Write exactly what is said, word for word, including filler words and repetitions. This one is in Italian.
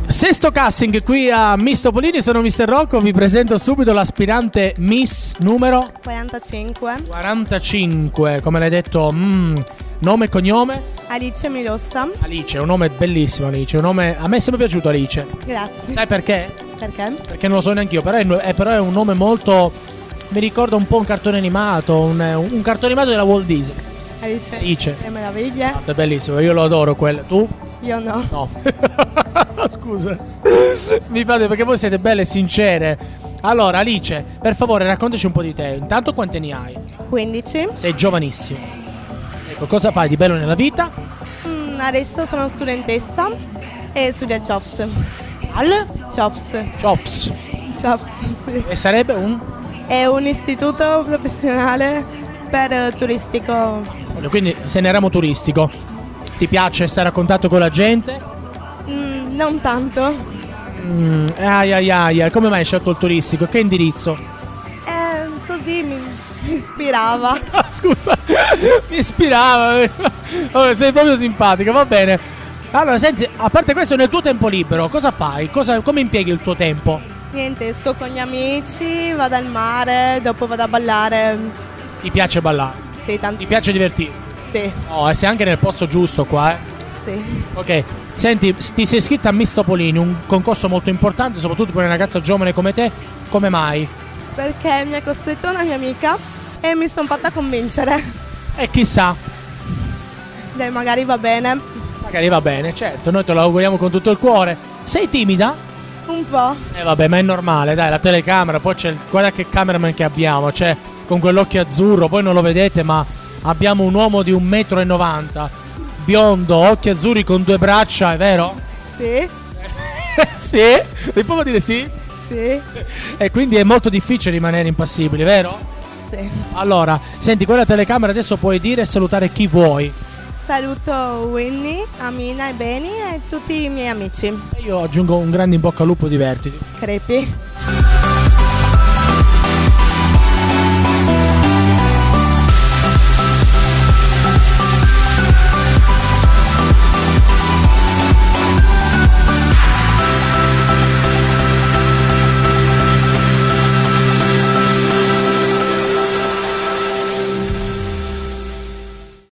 Sesto casting qui a Miss Topolini, sono mister Rocco, vi presento subito l'aspirante Miss numero quarantacinque. quarantacinque, come l'hai detto, mm, nome e cognome? Alice Milossa. Alice, un nome bellissimo Alice, un nome, a me è sempre piaciuto Alice. Grazie. Sai perché? Perché? Perché non lo so neanch'io, però è, è, però è un nome molto, mi ricorda un po' un cartone animato, un, un cartone animato della Walt Disney. Alice. Alice. Che meraviglia. È bellissimo, io lo adoro quello, tu? Io no. No. Scusa. Mi fate perché voi siete belle e sincere. Allora Alice, per favore raccontaci un po' di te. Intanto quanti anni hai? quindici. Sei giovanissima. Ecco, cosa fai di bello nella vita? Mm, adesso sono studentessa e studio a CHOPS. Al? CHOPS. CHOPS. CHOPS, sì. E sarebbe un? È un istituto professionale per eh, turistico. Quindi sei nel ramo turistico. Ti piace stare a contatto con la gente? Mm, non tanto. Mm, ai ai ai, come mai hai scelto il turistico? Che indirizzo? Eh, così mi, mi ispirava. Scusa, mi ispirava. Oh, sei proprio simpatica, va bene. Allora, senti, a parte questo, nel tuo tempo libero, cosa fai? Cosa, come impieghi il tuo tempo? Niente, esco con gli amici, vado al mare, dopo vado a ballare. Ti piace ballare? Sì, tanto. Ti piace divertirti? Sì, Oh, e sei anche nel posto giusto qua, eh? sì. Ok, senti, ti sei iscritta a Miss Topolini, un concorso molto importante, soprattutto per una ragazza giovane come te. Come mai? Perché mi ha costretto una mia amica e mi sono fatta convincere. E chissà, Dai, magari va bene. magari va bene, certo, noi te lo auguriamo con tutto il cuore. Sei timida? Un po'. Eh vabbè, ma è normale, dai, la telecamera, poi c'è, guarda che cameraman che abbiamo, cioè, con quell'occhio azzurro, voi non lo vedete, ma abbiamo un uomo di un metro e novanta, biondo, occhi azzurri con due braccia, è vero? Sì, Sì, mi può dire sì? sì, E quindi è molto difficile rimanere impassibili, vero? sì. Allora, senti, quella telecamera adesso puoi dire e salutare chi vuoi. Saluto Winnie, Amina e Beni e tutti i miei amici. E io aggiungo un grande in bocca al lupo, divertiti. Crepi.